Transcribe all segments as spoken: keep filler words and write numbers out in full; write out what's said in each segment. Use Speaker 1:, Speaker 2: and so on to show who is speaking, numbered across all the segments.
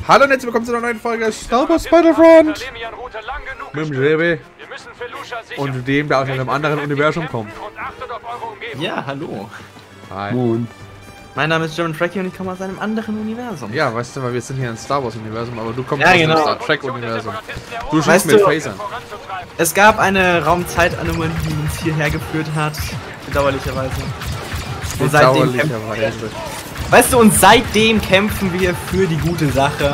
Speaker 1: Hallo und herzlich willkommen zu einer neuen Folge Star Wars Battlefront mit dem Rebe und dem, der aus einem anderen Universum kommt.
Speaker 2: Ja, hallo.
Speaker 1: Hi.
Speaker 2: Moon. Mein Name ist German Trekkie und ich komme aus einem anderen Universum.
Speaker 1: Ja, weißt du, weil wir sind hier im Star Wars Universum, aber du kommst
Speaker 2: ja,
Speaker 1: aus
Speaker 2: genau.
Speaker 1: dem Star Trek Universum. Du schießt
Speaker 2: weißt
Speaker 1: mit
Speaker 2: du,
Speaker 1: Phasern.
Speaker 2: Es gab eine Raumzeitanomalie, die uns hierher geführt hat, bedauerlicherweise. Und seitdem
Speaker 1: Bedauerlicherweise.
Speaker 2: Weißt du, und seitdem kämpfen wir für die gute Sache.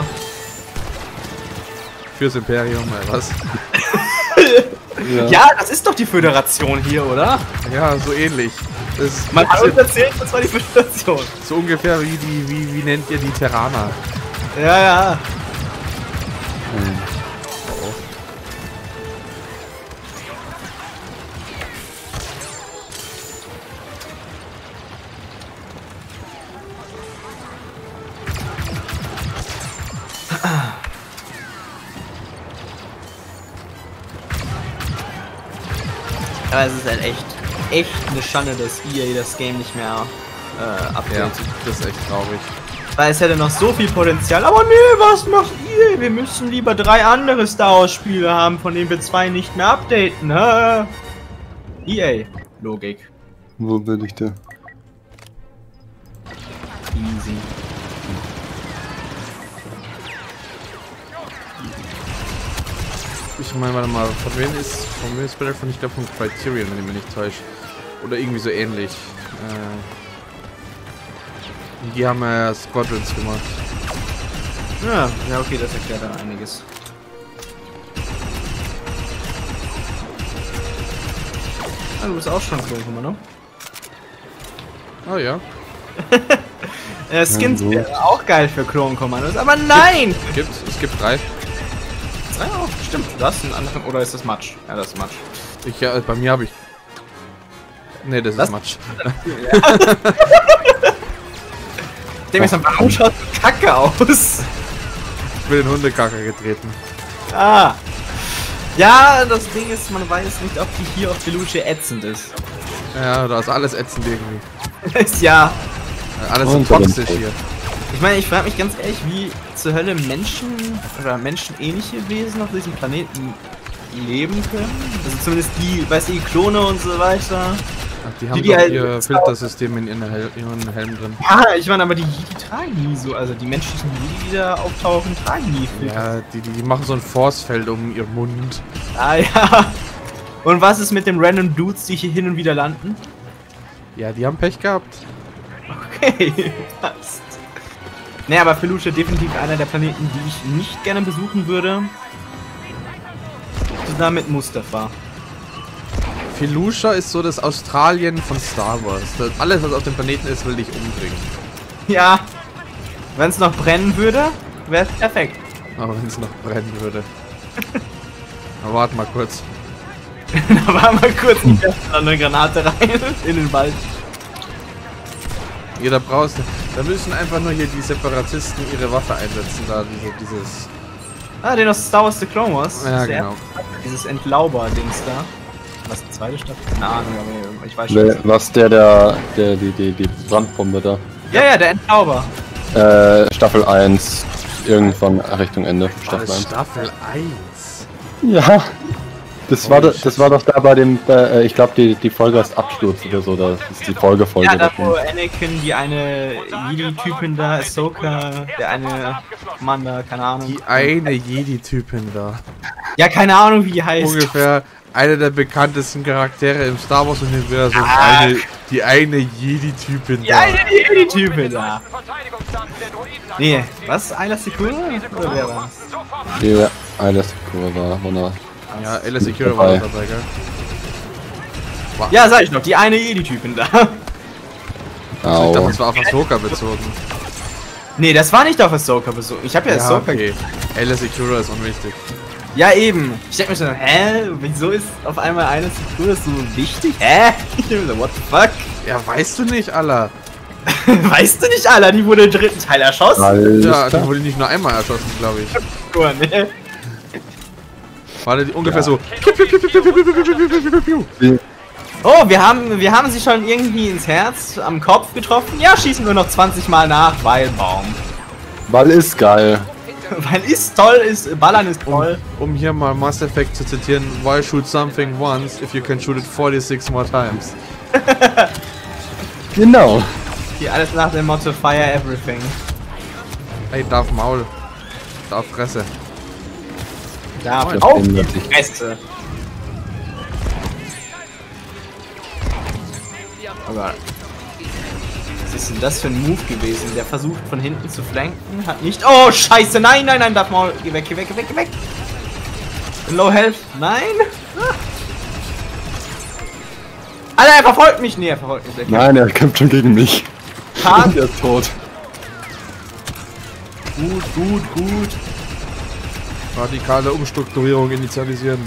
Speaker 1: Fürs Imperium, oder was?
Speaker 2: ja. ja, das ist doch die Föderation hier, oder?
Speaker 1: Ja, so ähnlich. Das
Speaker 2: Man hat uns erzählt, das war die Föderation.
Speaker 1: So ungefähr wie die, wie, wie nennt ihr die Terraner?
Speaker 2: Ja, ja.
Speaker 1: Hm. Oh.
Speaker 2: Aber es ist halt echt, echt eine Schande, dass E A das Game nicht mehr äh, updatet.
Speaker 1: Ja, das ist echt traurig.
Speaker 2: Weil es hätte noch so viel Potenzial. Aber nee, was macht E A? Wir müssen lieber drei andere Star Wars Spiele haben, von denen wir zwei nicht mehr updaten. Hä? E A. Logik.
Speaker 3: Wo bin ich da?
Speaker 2: Easy.
Speaker 1: Ich meine, warte mal, von wem ist, von wem ist Battlefront? Ich glaube von Criterion, wenn ich mich nicht täusche. Oder irgendwie so ähnlich. Äh, die haben ja Squadrons gemacht.
Speaker 2: Ja, ja, okay, das erklärt dann einiges. Ah, du bist auch schon Klon, ne?
Speaker 1: Oh ja.
Speaker 2: äh, Skins
Speaker 3: ja, so.
Speaker 2: wäre auch geil für Klon-Kommandos, aber nein!
Speaker 1: Gibt, es gibt drei.
Speaker 2: Drei auch? Stimmt, du hast einen anderen, oder ist das Matsch? Ja, das ist Matsch.
Speaker 1: Ich, ja, bei mir habe ich... Ne, das
Speaker 2: Was?
Speaker 1: ist Matsch.
Speaker 2: Dem ist warum schaut so kacke aus?
Speaker 1: Ich bin in Hundekacker getreten.
Speaker 2: Ah. Ja, das Ding ist, man weiß nicht, ob die hier auf Feluche ätzend ist.
Speaker 1: Ja, da ist alles ätzend irgendwie.
Speaker 2: Ist ja.
Speaker 1: Alles so toxisch hier.
Speaker 2: Ich meine, ich frage mich ganz ehrlich, wie zur Hölle Menschen oder menschenähnliche Wesen auf diesem Planeten leben können. Also zumindest die, weiß ich, Klone und so weiter.
Speaker 1: Ach, die haben
Speaker 2: die,
Speaker 1: doch
Speaker 2: die halt
Speaker 1: ihr Filtersystem in ihren, Hel ihren Helm drin.
Speaker 2: Ja, ich meine, aber die Jedi tragen nie so. Also die menschlichen Jedi, die da auftauchen, tragen nie Filter.
Speaker 1: Ja, die, die, die machen so ein Forcefeld um ihren Mund.
Speaker 2: Ah ja. Und was ist mit den random Dudes, die hier hin und wieder landen?
Speaker 1: Ja, die haben Pech gehabt.
Speaker 2: Okay, passt. Naja, aber Feluche definitiv einer der Planeten, die ich nicht gerne besuchen würde. Zusammen mit Mustafa.
Speaker 1: Feluche ist so das Australien von Star Wars. Das alles, was auf dem Planeten ist, will dich umbringen.
Speaker 2: Ja. Wenn es noch brennen würde, wäre es perfekt.
Speaker 1: Aber wenn es noch brennen würde. Na, warte mal kurz.
Speaker 2: Da war mal kurz nicht eine Granate rein in den Wald.
Speaker 1: Jeder brauchst. Da müssen einfach nur hier die Separatisten ihre Waffe einsetzen, da diese, dieses.
Speaker 2: Ah, den aus Star Wars The Clone Wars.
Speaker 1: Ja,
Speaker 2: Das
Speaker 1: genau.
Speaker 2: Dieses Entlauber-Dings da. Was, die zweite Staffel? Keine Ahnung, aber ich weiß schon.
Speaker 3: Nee, was der, der, der, die, die, die Brandbombe da?
Speaker 2: Ja, ja, der Entlauber.
Speaker 3: Äh, Staffel eins, irgendwann Richtung Ende, Staffel
Speaker 1: Das
Speaker 3: eins.
Speaker 1: Staffel eins.
Speaker 3: Ja, das war, das, das war doch da bei dem, äh, ich glaube die, die Folge heißt Absturz oder so, das ist die Folgefolge.
Speaker 2: Ja, da
Speaker 3: davon.
Speaker 2: wo Anakin, die eine Jedi-Typin da, Ahsoka, der eine Mann da, keine Ahnung.
Speaker 1: Die eine Jedi-Typin da.
Speaker 2: Ja, keine Ahnung, wie die heißt.
Speaker 1: Ungefähr eine der bekanntesten Charaktere im Star Wars Universum. Eine, die eine Jedi-Typin
Speaker 2: Die
Speaker 1: da.
Speaker 2: eine Jedi-Typin da. Nee, was? Ayla Secura? Oder wer war das?
Speaker 3: Ja, alles cool war, wunderbar.
Speaker 1: Ja, Alice Secure war dabei, gell?
Speaker 2: Ja, sag ich doch, die eine Jedi-Typin da.
Speaker 1: Also ich dachte,
Speaker 3: Au.
Speaker 1: das war auf Ahsoka bezogen.
Speaker 2: Nee, das war nicht auf Ahsoka bezogen. Ich habe ja,
Speaker 1: Ja,
Speaker 2: Ahsoka.
Speaker 1: okay. Alice Secure ist unwichtig.
Speaker 2: Ja, eben. Ich denke mir schon, hä? Wieso ist auf einmal Ayla Secura so wichtig? Hä? Ich denke mir so, what the fuck?
Speaker 1: Ja, weißt du nicht, Alter.
Speaker 2: Weißt du nicht, Alter, die wurde im dritten Teil erschossen?
Speaker 3: Alles
Speaker 1: Ja, die
Speaker 3: klar.
Speaker 1: wurde nicht nur einmal erschossen, glaube ich.
Speaker 2: Oh, nee.
Speaker 1: War die ungefähr so.
Speaker 2: Oh, wir haben, wir haben sie schon irgendwie ins Herz, am Kopf getroffen. Ja, schießen wir noch zwanzig Mal nach, weil Baum.
Speaker 3: Ball ist geil.
Speaker 2: Weil ist toll, ist Ballern ist toll.
Speaker 1: Um, um hier mal Mass Effect zu zitieren, why shoot something once if you can shoot it forty-six more times?
Speaker 3: Genau.
Speaker 2: Hier alles nach dem Motto Fire Everything.
Speaker 1: Ey, darf Maul. Darf Fresse.
Speaker 2: Ja,
Speaker 3: Das
Speaker 2: auf
Speaker 3: ändert
Speaker 2: die
Speaker 3: sich.
Speaker 2: Fresse. Aber was ist denn das für ein Move gewesen? Der versucht von hinten zu flanken, hat nicht... Oh, scheiße, nein, nein, nein, darf mal... Geh weg, geh weg, geh weg, geh weg. Low Health, nein. Ah. Alter, er verfolgt mich. Nee, er verfolgt mich.
Speaker 3: Nein, er kämpft schon gegen mich.
Speaker 2: Hart.
Speaker 3: Und er ist tot.
Speaker 2: Gut, gut, gut.
Speaker 1: Radikale Umstrukturierung initialisieren.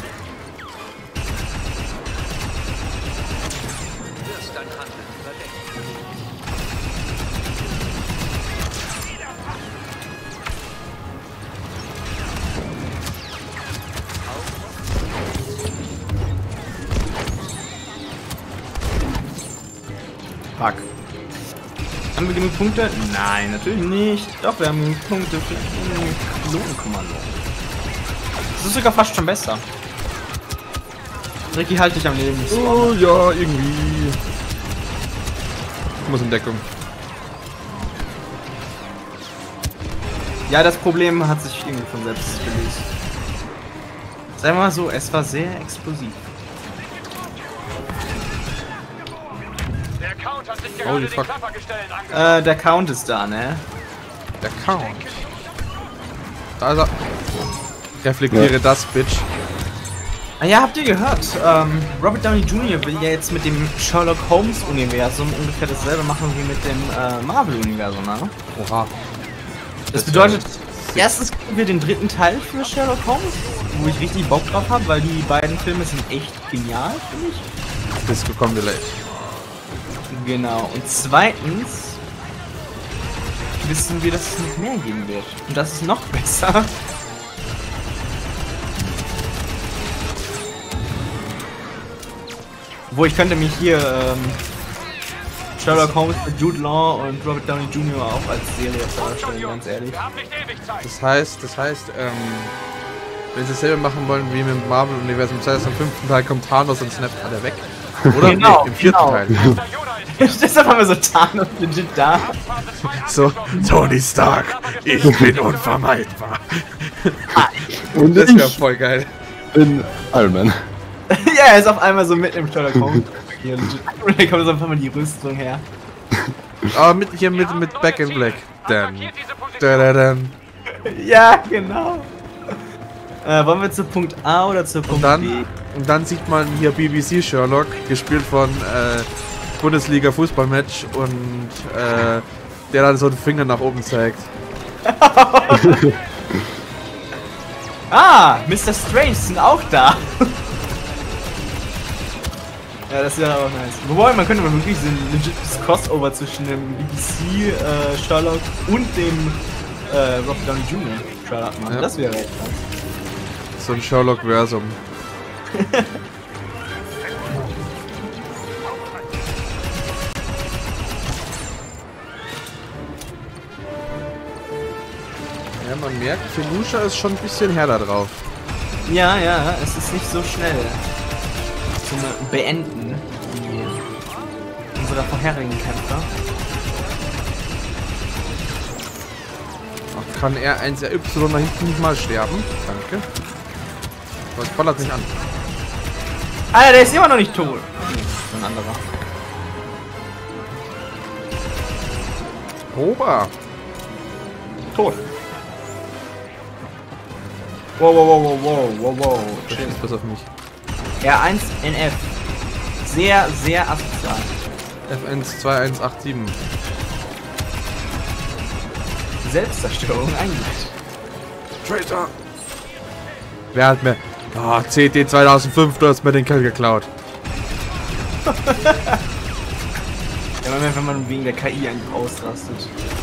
Speaker 2: Fuck. Haben wir genug Punkte? Nein, natürlich nicht. Doch, wir haben genug Punkte für ein Klonkommando. Das ist sogar fast schon besser. Ricky, halt dich am Leben.
Speaker 1: Oh ja, irgendwie. Ich muss in Deckung.
Speaker 2: Ja, das Problem hat sich irgendwie von selbst gelöst. Sagen wir mal so, es war sehr explosiv.
Speaker 4: Der Count hat sich
Speaker 1: Holy
Speaker 4: gerade
Speaker 1: fuck.
Speaker 4: den Klappergestellen angeschaut.
Speaker 2: Äh, der Count ist da, ne?
Speaker 1: Der Count. Da ist er. Reflektiere
Speaker 3: Ja.
Speaker 1: das, Bitch.
Speaker 2: Ah ja, habt ihr gehört? Ähm, Robert Downey Junior will ja jetzt mit dem Sherlock Holmes Universum ungefähr dasselbe machen wie mit dem äh, Marvel Universum, ne?
Speaker 1: Oha.
Speaker 2: Das bedeutet, erstens kriegen wir den dritten Teil für Sherlock Holmes, wo ich richtig Bock drauf habe, weil die beiden Filme sind echt genial, finde ich.
Speaker 1: Disco kommt delayed.
Speaker 2: Genau. Und zweitens wissen wir, dass es noch mehr geben wird. Und das ist noch besser. Wo ich könnte mich hier ähm, Sherlock Holmes mit Jude Law und Robert Downey Junior auch als Serie darstellen, ganz ehrlich.
Speaker 4: Wir haben nicht ewig Zeit.
Speaker 1: Das heißt, das heißt, ähm, wenn sie dasselbe machen wollen wie mit dem Marvel-Universum, das heißt, am fünften Teil kommt Thanos und snappt alle weg. Oder?
Speaker 2: Genau,
Speaker 1: Nee, im vierten
Speaker 2: genau.
Speaker 1: Teil.
Speaker 4: Der Yoda ist
Speaker 2: Deshalb haben wir so Thanos legit da.
Speaker 1: So, Tony Stark, ich bin unvermeidbar.
Speaker 3: Und
Speaker 1: Das wäre
Speaker 3: ich
Speaker 1: voll geil.
Speaker 3: bin Iron Man.
Speaker 2: Ja, er ist auf einmal so mitten im Sherlock Holmes. Hier, legit. Und dann kommt so einfach mal die Rüstung her.
Speaker 1: Aber mit, hier mit, mit Back in Black. Dann. Da, da, dann.
Speaker 2: Ja, genau. Äh, wollen wir zu Punkt A oder zu Punkt
Speaker 1: Und
Speaker 2: B?
Speaker 1: dann, und dann sieht man hier B B C Sherlock, gespielt von äh, Bundesliga Fußballmatch und äh, der dann so einen Finger nach oben zeigt.
Speaker 2: Ah, Mister Strange sind auch da. Ja, das wäre auch nice. Wobei, man könnte mal wirklich so ein legites Crossover zwischen dem B B C äh, Sherlock und dem äh, Robert Downey Junior Sherlock machen.
Speaker 1: Ja.
Speaker 2: Das wäre echt nice.
Speaker 1: So ein Sherlock-Versum. Ja, man merkt, Felusha ist schon ein bisschen härter drauf.
Speaker 2: Ja, ja, es ist nicht so schnell zum Beenden wie unserer vorherigen Kämpfer.
Speaker 1: Ach, kann R eins R Y nach hinten nicht mal sterben? Danke. Das ballert nicht an.
Speaker 2: Alter, der ist immer noch nicht tot. Nee, ein anderer.
Speaker 1: Oba!
Speaker 2: Tot. Wow, wow, wow, wow, wow, wow, wow.
Speaker 1: Shit, ist bis auf mich.
Speaker 2: R eins N F. Sehr, sehr asozial.
Speaker 1: F eins zwei eins acht sieben.
Speaker 2: Selbstzerstörung eingeleitet.
Speaker 1: Traitor! Wer hat mir... Ah, C T zweitausendfünf, du hast mir den Kill geklaut.
Speaker 2: Ja, wenn man wegen der K I eigentlich ausrastet.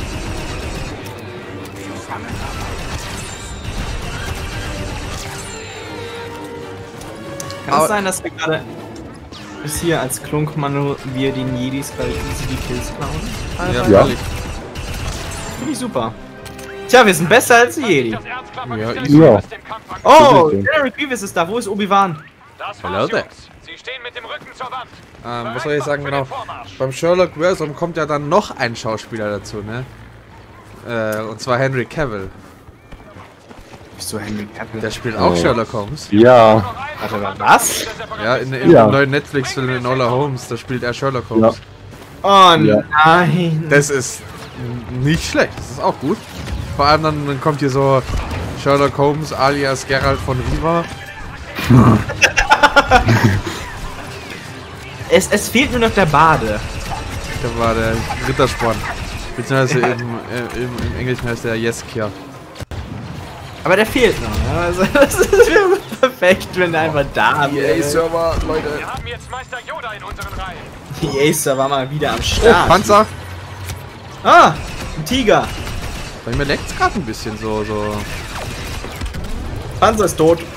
Speaker 2: Kann
Speaker 1: Aber-
Speaker 2: es sein, dass wir gerade bis hier als Klonkommando wir den Jedis bei easy die Kills klauen?
Speaker 1: Ja,
Speaker 3: Ja.
Speaker 1: ehrlich.
Speaker 2: Finde ich super. Tja, wir sind besser als die Jedi.
Speaker 4: Das Erzklappern
Speaker 1: Ja,
Speaker 4: ist
Speaker 1: easy.
Speaker 3: Ja.
Speaker 4: aus dem Kampf
Speaker 2: Oh,
Speaker 3: Bitte.
Speaker 2: General Grievous ist da. Wo ist Obi-Wan?
Speaker 4: Das
Speaker 1: Hello
Speaker 4: war's,
Speaker 1: there.
Speaker 4: Jungs. Sie stehen mit dem Rücken zur Wand.
Speaker 1: Ähm, was soll ich sagen,
Speaker 4: Für
Speaker 1: genau.
Speaker 4: den Vormarsch.
Speaker 1: Beim Sherlock-Versum kommt ja dann noch ein Schauspieler dazu, ne? Äh, und zwar Henry Cavill.
Speaker 2: Wieso Henry Cavill?
Speaker 1: Der spielt auch
Speaker 3: Oh.
Speaker 1: Sherlock Holmes.
Speaker 3: Ja,
Speaker 2: Warte mal, was?
Speaker 1: Ja, in, in
Speaker 3: Ja.
Speaker 1: dem neuen Netflix-Film Enola Holmes, da spielt er Sherlock Holmes.
Speaker 2: Oh
Speaker 3: Ja.
Speaker 2: nein.
Speaker 1: Das ist nicht schlecht, das ist auch gut. Vor allem dann, dann kommt hier so Sherlock Holmes alias Geralt von Riva.
Speaker 2: Es, es fehlt nur noch der Bade.
Speaker 1: Da war der Rittersporn. Beziehungsweise im, äh, im, im Englischen heißt der Jeskier.
Speaker 2: Aber der fehlt noch. Ne? Also, das ist wäre perfekt, wenn er einfach da wäre.
Speaker 1: Server, Leute.
Speaker 4: Wir haben jetzt Meister Yoda in unseren Reihen.
Speaker 2: Die Acer war mal wieder am
Speaker 1: Oh,
Speaker 2: Start.
Speaker 1: Panzer.
Speaker 2: Ah, ein Tiger.
Speaker 1: Bei mir leckt's gerade ein bisschen so, so.
Speaker 2: Panzer ist tot.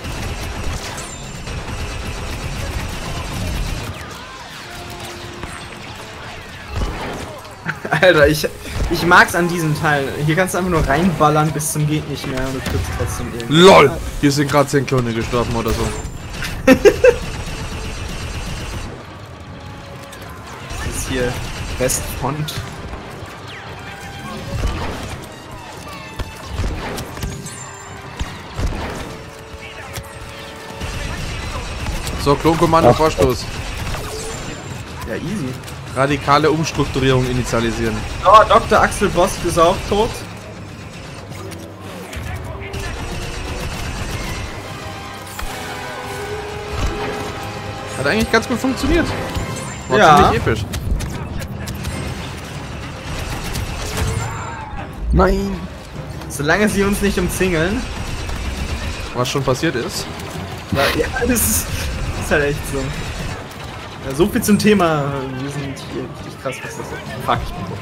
Speaker 2: Alter, ich, ich mag's an diesem Teil. Hier kannst du einfach nur reinballern bis zum geht nicht mehr und du triffst trotzdem irgendwie.
Speaker 1: LOL! Hier sind gerade zehn Klone gestorben oder so.
Speaker 2: Das ist hier Westfront.
Speaker 1: So, Klonkommando,
Speaker 3: Ach.
Speaker 1: Vorstoß.
Speaker 2: Ja, easy.
Speaker 1: Radikale Umstrukturierung initialisieren.
Speaker 2: Oh, Doktor Axel Bosk ist auch tot.
Speaker 1: Hat eigentlich ganz gut funktioniert. War
Speaker 2: Ja.
Speaker 1: ziemlich episch.
Speaker 3: nein.
Speaker 2: Solange sie uns nicht umzingeln.
Speaker 1: Was schon passiert ist.
Speaker 2: Ja, das ist, das ist halt echt so. Ja, so viel zum Thema. Wir sind hier richtig krass, was das ist. Fuck, ich bin tot.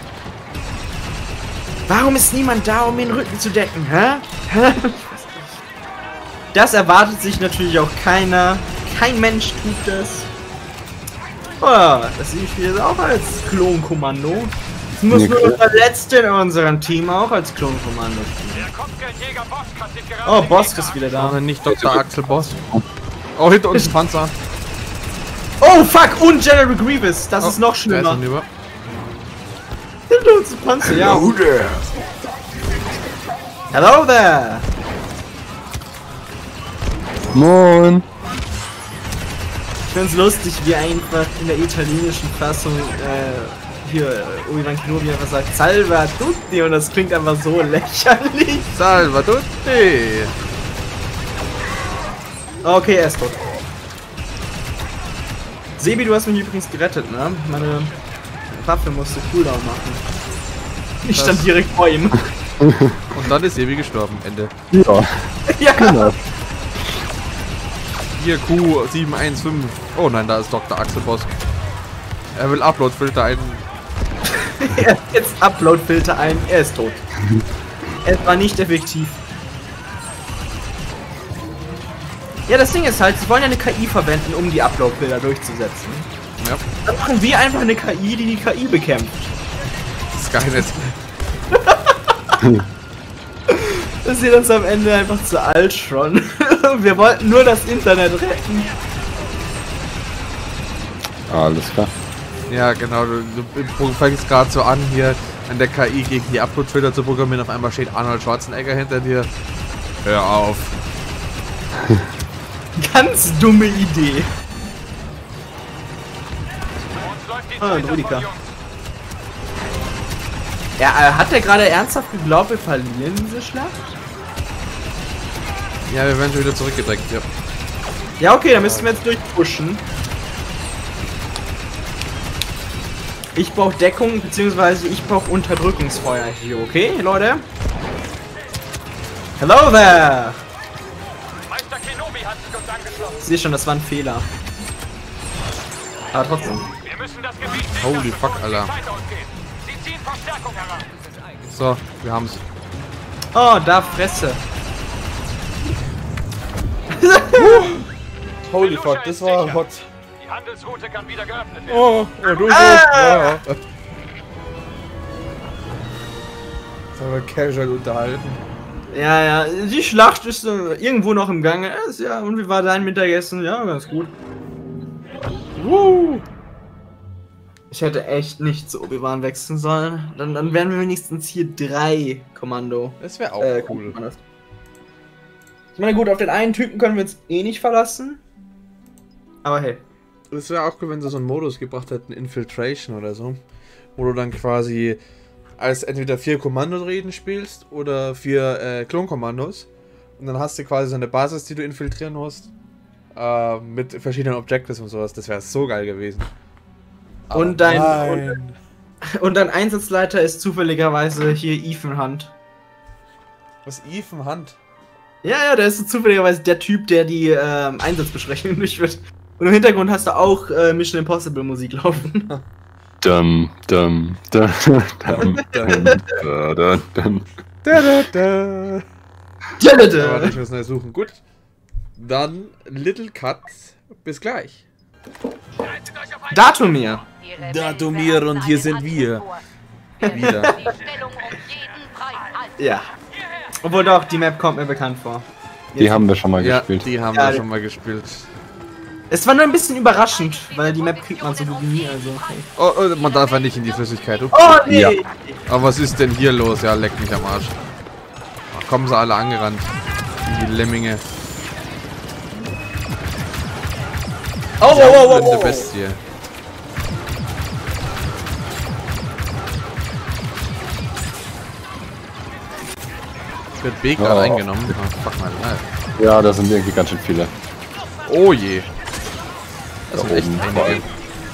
Speaker 2: Warum ist niemand da, um den Rücken zu decken, hä? Hä? Das erwartet sich natürlich auch keiner. Kein Mensch tut das. Oh, das sehe ich wieder auch als Klonkommando. Es muss
Speaker 3: Nee,
Speaker 2: nur
Speaker 3: klar.
Speaker 2: der Letzte in unserem Team auch als Klonkommando spielen.
Speaker 4: Der Kopfgeldjäger Bosk hat sich gerade
Speaker 2: Oh,
Speaker 4: den
Speaker 2: Bosk
Speaker 4: Gegner
Speaker 2: ist wieder da.
Speaker 1: Aber nicht Doktor Axel Boss. Oh, hinter uns ein Panzer.
Speaker 2: Oh, fuck! Und General Grievous! Das ist
Speaker 1: Oh,
Speaker 2: noch
Speaker 1: der ist
Speaker 2: schlimmer.
Speaker 1: hinüber.
Speaker 2: Hinter uns ein Panzer, ja.
Speaker 1: there.
Speaker 2: Hello there!
Speaker 3: Moin.
Speaker 2: Ich find's lustig, wie einfach in der italienischen Fassung äh, hier äh, Obi-Wan Kenobi einfach sagt Salva tutti und das klingt einfach so lächerlich.
Speaker 1: Salva tutti.
Speaker 2: Okay, er ist tot. Sebi, du hast mich übrigens gerettet, ne? Meine Waffe musste Cooldown machen. Ich
Speaker 1: Was?
Speaker 2: stand direkt vor ihm.
Speaker 1: Und dann ist Sebi gestorben. Ende.
Speaker 3: Ja,
Speaker 2: Ja,
Speaker 3: genau.
Speaker 1: Hier Q sieben eins fünf. Oh nein, da ist Doktor Axel Boss. Er will Upload-Filter ein.
Speaker 2: er hat jetzt Upload-Filter ein, er ist tot. Es war nicht effektiv. Ja, das Ding ist halt, sie wollen ja eine K I verwenden, um die Upload-Bilder durchzusetzen.
Speaker 1: Ja,
Speaker 2: Dann machen wir einfach eine K I, die die K I bekämpft.
Speaker 1: Skynet.
Speaker 2: Das ist uns am Ende einfach zu alt schon. Wir wollten nur das Internet retten.
Speaker 3: Alles klar.
Speaker 1: Ja, genau. Du, du fängst gerade so an, hier an der K I gegen die Upload-Filter zu programmieren. Auf einmal steht Arnold Schwarzenegger hinter dir. Hör auf.
Speaker 2: Ganz dumme Idee.
Speaker 4: Uns läuft die
Speaker 2: Ah,
Speaker 4: Zeit
Speaker 2: ein Rudika.
Speaker 4: davon, Jungs.
Speaker 2: Ja, äh, hat der gerade ernsthaft geglaubt, wir verlieren diese Schlacht?
Speaker 1: Ja, wir werden schon wieder zurückgedrängt. Ja.
Speaker 2: Ja, okay, dann müssten wir jetzt durchpushen. Ich brauche Deckung, beziehungsweise ich brauche Unterdrückungsfeuer hier, okay, Leute? Hello there!
Speaker 4: Meister Kenobi hat sich uns angeschlossen.
Speaker 2: Ich sehe schon, das war ein Fehler. Aber trotzdem.
Speaker 4: Wir müssen das Gebiet sichern,
Speaker 1: Holy fuck,
Speaker 4: bevor die
Speaker 1: Alter.
Speaker 4: Zeit ausgeht. Sie ziehen Verstärkung heran.
Speaker 1: So, wir haben's.
Speaker 2: Oh, da Fresse.
Speaker 1: Holy
Speaker 4: fuck, das war hot. Die Handelsroute kann wieder geöffnet werden.
Speaker 1: Oh, ja, du
Speaker 2: Ah!
Speaker 1: ja. Aber casual unterhalten.
Speaker 2: Ja, ja, die Schlacht ist äh, irgendwo noch im Gange. Ist, ja, und wie war dein Mittagessen? Ja, ganz gut. Woo! Ich hätte echt nicht zu Obi-Wan wechseln sollen. Dann, dann wären wir wenigstens hier drei Kommando.
Speaker 1: Das wäre auch
Speaker 2: äh,
Speaker 1: cool.
Speaker 2: Ich meine, gut, auf den einen Typen können wir uns eh nicht verlassen. Aber hey.
Speaker 1: Es wäre auch cool, wenn sie so einen Modus gebracht hätten, Infiltration oder so. Wo du dann quasi als entweder vier Kommandoreden spielst oder vier äh, Klonkommandos. Und dann hast du quasi so eine Basis, die du infiltrieren musst. Äh, mit verschiedenen Objectives und sowas. Das wäre so geil gewesen.
Speaker 2: Und dein, und, und dein Einsatzleiter ist zufälligerweise hier Ethan Hunt.
Speaker 1: Was, Ethan Hunt?
Speaker 2: Ja, ja, der ist so zufälligerweise der Typ, der die ähm, Einsatzbeschränkungen durchführt. Und im Hintergrund hast du auch äh, Mission Impossible Musik laufen.
Speaker 3: Dum, dum, dum, dum, dum, da, da, dum.
Speaker 1: Da, da, da.
Speaker 2: Ja,
Speaker 1: Da warte, ich muss neu suchen. Gut. Dann Little Cut. Bis gleich.
Speaker 2: Datumir.
Speaker 1: Datumir und hier sind wir. Wieder.
Speaker 2: Ja. Obwohl doch, die Map kommt mir bekannt vor.
Speaker 3: Die haben wir schon mal
Speaker 1: Ja,
Speaker 3: gespielt.
Speaker 1: die haben
Speaker 2: Ja,
Speaker 1: wir
Speaker 2: die-
Speaker 1: schon mal gespielt.
Speaker 2: Es war nur ein bisschen überraschend, weil die Map kriegt man so gut wie nie, also.
Speaker 1: Oh, oh, man darf ja nicht in die Flüssigkeit. Ups.
Speaker 2: Oh nee!
Speaker 3: Ja.
Speaker 1: Aber was ist denn hier los? Ja, leck mich am Arsch. Ach, kommen sie alle angerannt. Die Lemminge.
Speaker 2: Oh, oh, oh, oh,
Speaker 1: Blinde
Speaker 2: oh.
Speaker 1: Bestie. Wird B gerade
Speaker 3: Oh.
Speaker 1: eingenommen. Ah, fuck mal. Nein.
Speaker 3: Ja, da sind irgendwie ganz schön viele.
Speaker 1: Oh je. Das
Speaker 3: Da
Speaker 1: sind echt
Speaker 3: oben.
Speaker 1: einige.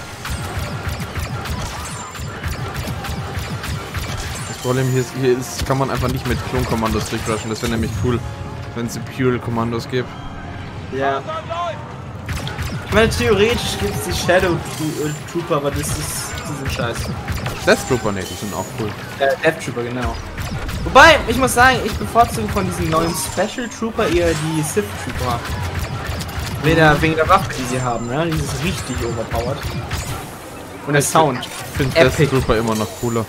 Speaker 1: Das Problem hier ist, hier ist, kann man einfach nicht mit Klonkommandos durchrushen. Das wäre nämlich cool, wenn es Pure-Kommandos gibt.
Speaker 2: Ja. Ich meine, theoretisch gibt es die Shadow Tro- äh, Trooper, aber das ist. Die sind scheiße.
Speaker 1: Death Trooper, ne, die sind auch cool.
Speaker 2: Äh, Death Trooper, genau. Wobei, ich muss sagen, ich bevorzuge von diesen neuen Special Trooper eher die Sith Trooper. Wegen der, wegen der Waffe, die sie haben, ne? Die ist richtig overpowered. Und der Sound.
Speaker 1: Ich finde
Speaker 2: Epic.
Speaker 1: Death Trooper immer noch cooler.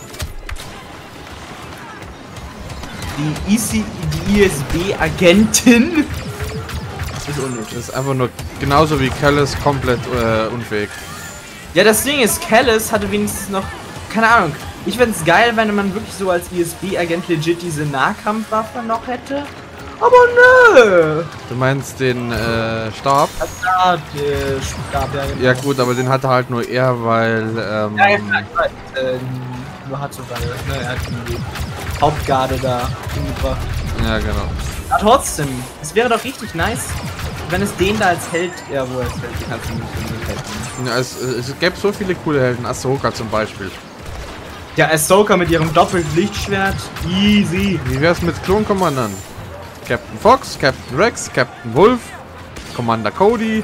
Speaker 2: Die I C, die I S B-Agentin ist unnötig.
Speaker 1: Das ist einfach nur genauso wie Callis komplett äh, unfähig.
Speaker 2: Ja, das Ding ist, Callis hatte wenigstens noch, keine Ahnung. Ich fände es geil, wenn man wirklich so als I S B-Agent legit diese Nahkampfwaffe noch hätte. Aber nö!
Speaker 1: Du meinst den äh, Stab?
Speaker 2: Ja, der Stab, ja, genau.
Speaker 1: Ja gut, aber den hatte halt nur er, weil ähm,
Speaker 2: Ja, ja, ich weiß. Äh, nur hat sogar, ne, er hat die Hauptgarde da hingebracht.
Speaker 1: ja genau.
Speaker 2: Aber trotzdem, es wäre doch richtig nice, wenn es den da als Held, ja, wo er als Held, die kannst du nicht unbedingt helfen.
Speaker 1: Ja, es, es gäbe so viele coole Helden, Ahsoka zum Beispiel.
Speaker 2: Ja, Ahsoka mit ihrem Doppelt-Lichtschwert, easy.
Speaker 1: Wie wär's mit Klonkommandern? Captain Fox, Captain Rex, Captain Wolf, Commander Cody.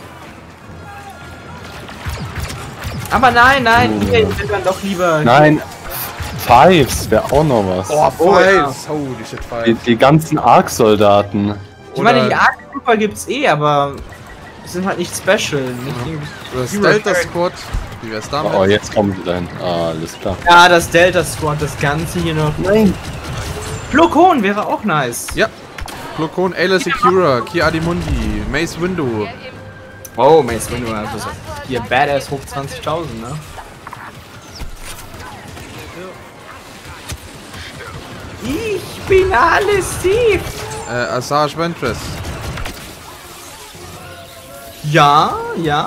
Speaker 2: Aber nein, nein,
Speaker 3: Oh.
Speaker 2: hier will dann doch lieber...
Speaker 3: Nein, Fives wäre auch noch was.
Speaker 1: Oh,
Speaker 2: Oh, ja.
Speaker 1: Fives! Holy shit,
Speaker 3: Die,
Speaker 1: Fives.
Speaker 3: die ganzen Arc-Soldaten.
Speaker 2: Ich meine, die
Speaker 1: Oder-
Speaker 2: Arc Trooper gibt's eh, aber die sind halt nicht special. Nicht irgendwie-
Speaker 1: Oder das Delta Squad. Wie wär's damit?
Speaker 3: Oh, jetzt kommen sie dahin. Ah, alles klar.
Speaker 2: Ja, das Delta Squad, das Ganze hier noch.
Speaker 3: Nein.
Speaker 2: Flokon wäre auch nice.
Speaker 1: Ja. Glokon, Ayla Secura, Ki Adimundi, Mace Windu.
Speaker 2: Oh, Mace Windu, also so. Hier Badass hoch zwanzigtausend, ne? Ich bin alles Steve.
Speaker 1: Äh, Asajj Ventress.
Speaker 2: Ja, ja.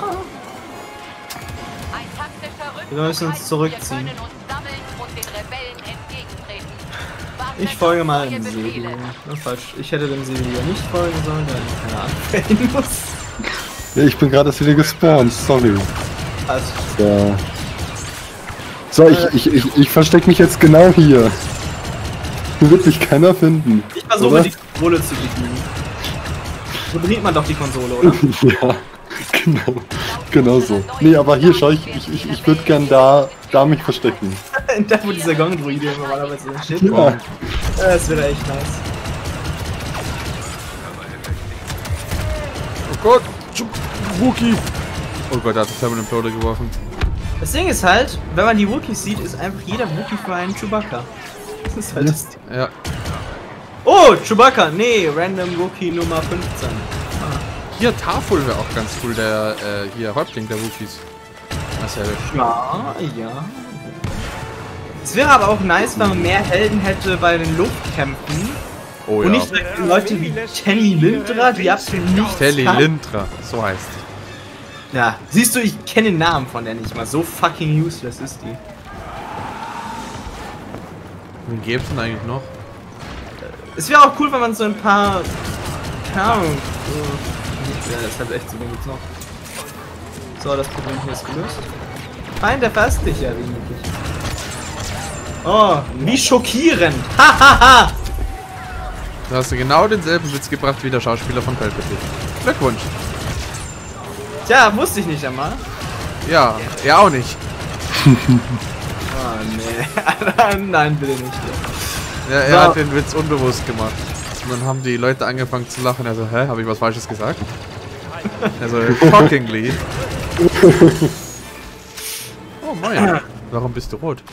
Speaker 5: Ein taktischer
Speaker 2: Wir müssen uns zurückziehen.
Speaker 5: Wir können uns sammeln und den Rebellen entgegentreten. Wartet
Speaker 2: Ich folge
Speaker 5: auf
Speaker 2: mal
Speaker 5: neue
Speaker 2: dem
Speaker 5: Befehle.
Speaker 2: Sebi. Na, falsch. Ich hätte dem Sebi ja nicht folgen sollen, da ich keine Ahnung wählen muss.
Speaker 3: Ja, ich bin gerade erst wieder gespawnt, sorry.
Speaker 2: Also,
Speaker 3: Ja. So, ich, ich, ich, ich verstecke mich jetzt genau hier. Hier wird mich keiner finden.
Speaker 2: ich versuche
Speaker 3: oder?
Speaker 2: die Konsole zu bedienen. So bedient man doch die Konsole, oder?
Speaker 3: Ja, genau. Genau so. Nee, aber hier schau ich, ich, ich, ich würde gern da, da mich verstecken.
Speaker 2: Da, wo dieser Gong-Druide normalerweise steht.
Speaker 3: Ja.
Speaker 2: Das wäre echt nice.
Speaker 1: Oh Gott! Wookie! Oh Gott, er hat den Thermal Imploder geworfen.
Speaker 2: Das Ding ist halt, wenn man die Wookiees sieht, ist einfach jeder Wookie für einen Chewbacca. Das Das ist halt das
Speaker 1: Ja.
Speaker 2: Oh, Chewbacca! Nee, Random Rookie Nummer fünfzehn.
Speaker 1: Hier, Tarful wäre auch ganz cool, der äh, hier Häuptling der Wookies. Marcel.
Speaker 2: Ja, ja. Es wäre aber auch nice, wenn man mehr Helden hätte bei den Luftkämpfen.
Speaker 1: Oh
Speaker 2: Und nicht direkt Leute wie Telly Lindra, die absolut nichts
Speaker 1: Telly
Speaker 2: kann.
Speaker 1: Lindra, so heißt die.
Speaker 2: Ja, siehst du, ich kenne den Namen von der nicht mal. So fucking useless ist die.
Speaker 1: Wen gäbe es denn eigentlich noch?
Speaker 2: Es wäre auch cool, wenn man so ein paar... Keine Ahnung. So, ja, das ist halt echt so, den gibt's noch. So, das Problem hier ist gelöst. Nein, der fasst dich ja wie möglich. Oh, wie schockierend. Hahaha.
Speaker 1: Da hast du genau denselben Witz gebracht wie der Schauspieler von Palpatine. Glückwunsch.
Speaker 2: Tja, wusste ich nicht einmal.
Speaker 1: Ja, er auch nicht.
Speaker 2: Oh, nee. Nein, bitte nicht.
Speaker 1: Ja, er
Speaker 2: So.
Speaker 1: hat den Witz unbewusst gemacht. Und dann haben die Leute angefangen zu lachen. Er so, hä, habe ich was Falsches gesagt? Also, shockingly. Oh, moin. Warum bist du rot?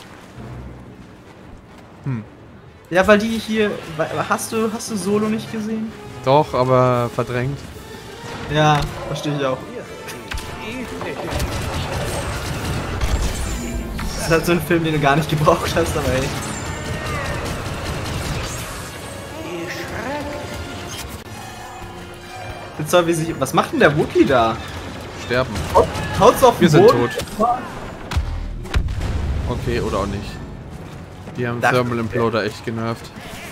Speaker 1: Hm.
Speaker 2: Ja, weil die hier... Hast du, hast du Solo nicht gesehen?
Speaker 1: Doch, aber verdrängt.
Speaker 2: Ja, verstehe ich auch. Das ist halt so ein Film, den du gar nicht gebraucht hast, aber ey. Jetzt soll wie sich. Was macht denn der Wookie da?
Speaker 1: Sterben.
Speaker 2: Haut, haut's auf
Speaker 1: Wir
Speaker 2: den
Speaker 1: sind
Speaker 2: Boden?
Speaker 1: tot. Okay, oder auch nicht. Die haben
Speaker 2: Das-
Speaker 1: Thermal Imploder echt genervt.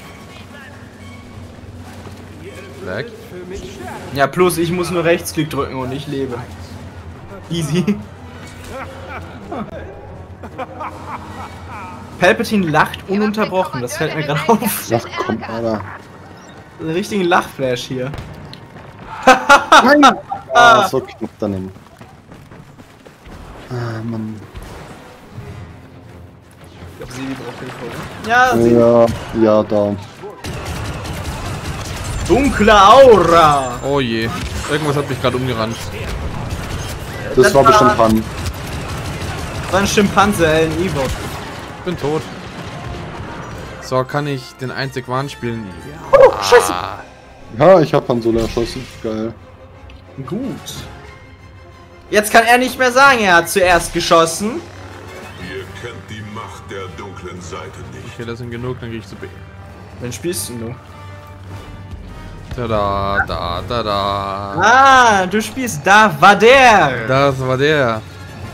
Speaker 1: Weg.
Speaker 2: Ja, plus ich muss nur Rechtsklick drücken und ich lebe. Easy. Palpatine lacht ununterbrochen, das fällt mir gerade auf.
Speaker 3: Ach komm, Alter.
Speaker 2: Einen richtigen Lachflash hier.
Speaker 3: Nein! Ah, so knapp daneben. Ah, Mann.
Speaker 2: Ich glaube, sie braucht Hilfe, oder? Ja, sie.
Speaker 3: Ja, ja, da.
Speaker 2: Dunkle Aura!
Speaker 1: Oh je. Irgendwas hat mich gerade umgerannt.
Speaker 3: Das,
Speaker 2: Das
Speaker 3: war
Speaker 2: war-
Speaker 3: bestimmt Han.
Speaker 2: Das war ein Schimpanse, ey, ein Ewok.
Speaker 1: Ich bin tot. So, kann ich den einzig Wahn spielen?
Speaker 2: Oh, scheiße!
Speaker 3: Ja, ich hab Han Solo erschossen. Geil.
Speaker 2: Gut. Jetzt kann er nicht mehr sagen, er hat zuerst geschossen.
Speaker 6: Ihr kennt die Macht der dunklen Seite nicht.
Speaker 1: Okay, das sind genug, dann gehe ich zu B.
Speaker 2: Wen spielst du nur?
Speaker 1: Da, da, da, da, da.
Speaker 2: Ah, du spielst da war der.
Speaker 1: Das war der.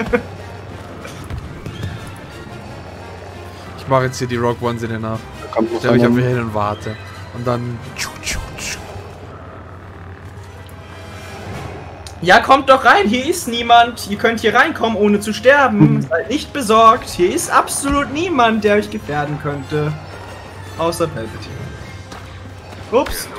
Speaker 1: Ich mache jetzt hier die Rogue One Sinne nach.
Speaker 3: Da kommt noch
Speaker 1: Stell mich auf
Speaker 3: einer.
Speaker 1: mich hin und warte. Und dann.
Speaker 2: Ja, kommt doch rein, hier ist niemand. Ihr könnt hier reinkommen, ohne zu sterben. Seid nicht besorgt. Hier ist absolut niemand, der euch gefährden könnte. Außer Palpatine. Ups.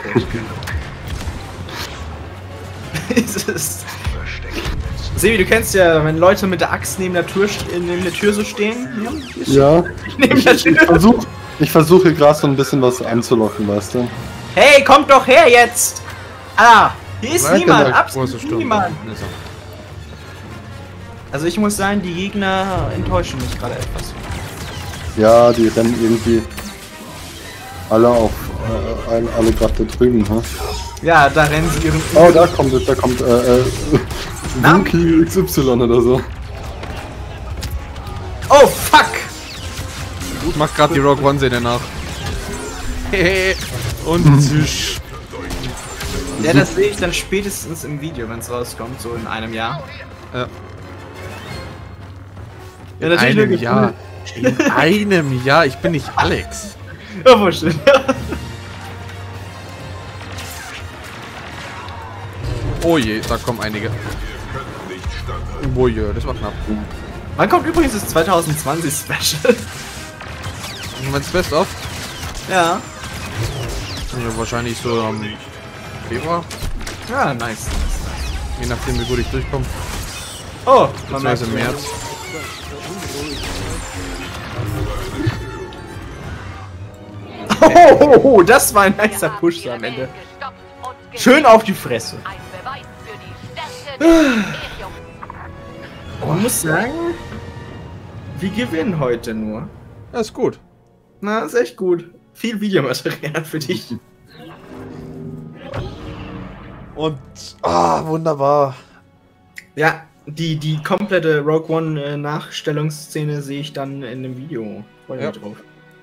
Speaker 2: Dieses- Sebi, du kennst ja, wenn Leute mit der Axt neben der Tür, st- neben der Tür so stehen. Ja, hier ist-
Speaker 3: Ja,
Speaker 2: neben
Speaker 3: ich,
Speaker 2: der
Speaker 3: ich, ich
Speaker 2: Tür.
Speaker 3: versuche ich versuch hier gerade so ein bisschen was anzulocken, weißt du?
Speaker 2: Hey, kommt doch her jetzt! Ah, hier ist
Speaker 1: Weiter
Speaker 2: niemand,
Speaker 1: der
Speaker 2: absolut
Speaker 1: große Sturm.
Speaker 2: niemand.
Speaker 1: Ist er.
Speaker 2: Also ich muss sagen, die Gegner enttäuschen mich gerade etwas.
Speaker 3: Ja, die rennen irgendwie alle auf, äh, alle, alle gerade da drüben, ha?
Speaker 2: Ja, da rennen sie ihren...
Speaker 3: Oh, da kommt, da kommt, äh, äh,
Speaker 2: Na?
Speaker 3: Wookie X Y oder so.
Speaker 2: Oh, fuck!
Speaker 1: Ich mach grad die Rogue One Sinne nach. Hehe. Und zisch.
Speaker 2: Ja, das sehe ich dann spätestens im Video, wenn es rauskommt, so in einem Jahr.
Speaker 1: Ja.
Speaker 2: Ja,
Speaker 1: In
Speaker 2: natürlich nur
Speaker 1: einem
Speaker 2: gefühlt.
Speaker 1: Jahr. In einem Jahr. Ich bin nicht Alex.
Speaker 2: Ja, wurscht.
Speaker 1: Oh je, da kommen einige.
Speaker 6: Nicht standhalten.
Speaker 1: Oh je, das war knapp.
Speaker 2: Wann kommt übrigens das zwanzig zwanzig Special?
Speaker 1: Und wenn's Best of?
Speaker 2: Ja.
Speaker 1: Also wahrscheinlich so am Februar.
Speaker 2: Ja, nice.
Speaker 1: Je nachdem wie gut ich durchkomme.
Speaker 2: Oh, man merkt
Speaker 1: Beziehungsweise im März.
Speaker 2: Oh, das war ein nicer Push so am Ende. Schön auf die Fresse.
Speaker 5: Ein Beweis für die Stärke des Imperiums.
Speaker 2: Man muss sagen, wir gewinnen heute nur.
Speaker 1: Das ist gut.
Speaker 2: Na, ist echt gut. Viel Videomaterial für dich.
Speaker 1: Und, ah, wunderbar.
Speaker 2: Ja, die, die komplette Rogue One äh, Nachstellungsszene sehe ich dann in dem Video. Freue
Speaker 1: Ja.
Speaker 2: mich drauf.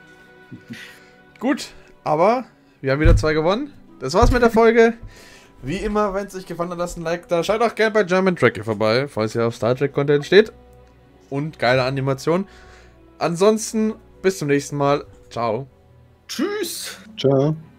Speaker 1: Gut, aber wir haben wieder zwei gewonnen. Das war's mit der Folge. Wie immer, wenn es euch gefallen hat, lasst ein Like da. Schaut auch gerne bei German Tracker vorbei, falls ihr auf Star Trek Content steht. Und geile Animation. Ansonsten, bis zum nächsten Mal. Ciao.
Speaker 2: Tschüss!
Speaker 3: Ciao.